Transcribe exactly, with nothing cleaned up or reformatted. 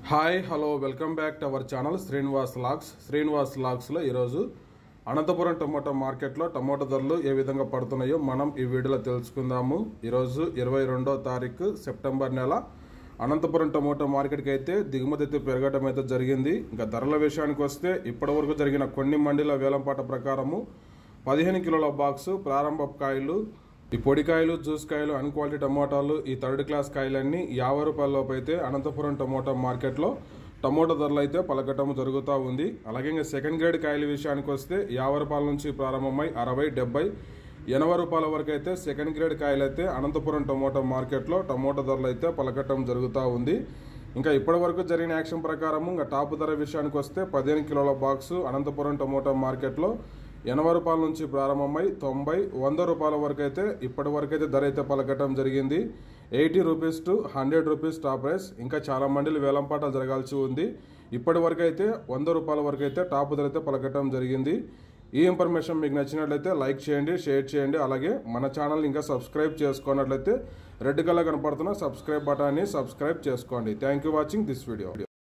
Hi hello welcome back to our channel sreenivasvlogs sreenivasvlogs లో ఈరోజు Anantapuram tomato మార్కెట్లో tomato ధరలు ఏ విధంగా పడుతున్నాయో మనం ఈ వీడియోలో తెలుసుకుందాము। ఈరోజు ఇరవై రెండో తారీఖు సెప్టెంబర్ నెల అనంతపురం టమోటా మార్కెట్కి అయితే దిగుమతి అయితే పెరగడం అయితే జరిగింది। ఇంకా ధరల విషయానికి వస్తే ఇప్పటివరకు జరిగిన కొన్ని మండీల వేలంపాట ప్రకారము పదిహేను కిలోల బాక్సు ప్రారంభ కాయలు ఈ పొడికాయలు జ్యూస్ కాయలు అన్ క్వాలిటీ టమోటాలు ఈ థర్డ్ క్లాస్ కాయలన్నీ యాభై రూపాయల లోపు అయితే అనంతపురం టమోటా మార్కెట్లో టమోటా ధరలు అయితే పలకటం జరుగుతూ ఉంది। అలాగే ఇంకా సెకండ్ గ్రేడ్ కాయల విషయానికి వస్తే యాభై రూపాయల నుంచి ప్రారంభమై అరవై డెబ్బై ఎనభై రూపాయల వరకు అయితే సెకండ్ గ్రేడ్ కాయలు అయితే అనంతపురం టమోటా మార్కెట్లో టమోటా ధరలు అయితే పలకటం జరుగుతూ ఉంది। ఇంకా ఇప్పటి వరకు జరిగిన యాక్షన్ ప్రకారం ఇంకా టాప్ ధర విషయానికి వస్తే పదిహేను కిలోల బాక్సు అనంతపురం టమోటా మార్కెట్లో ఎనభై రూపాయల నుంచి ప్రారంభమై తొంభై వంద రూపాయల వరకు అయితే ఇప్పటి వరకు అయితే ధర అయితే పలకటం జరిగింది। Eighty rupees to hundred rupees top price. ఇంకా చాలా మండీలు వేలంపాటలు జరగాల్సి ఉంది। ఇప్పటి వరకు అయితే వంద రూపాయల వరకు అయితే టాప్ ధర అయితే పలకటం జరిగింది। ఈ ఇన్ఫర్మేషన్ మీకు నచ్చినట్లయితే లైక్ చేయండి, షేర్ చేయండి। అలాగే మన ఛానల్ ఇంకా సబ్స్క్రైబ్ చేసుకున్నట్లయితే రెడ్ కలర్ కనపడుతున్న సబ్స్క్రైబ్ బటన్ని సబ్స్క్రైబ్ చేసుకోండి। Thank you watching this video.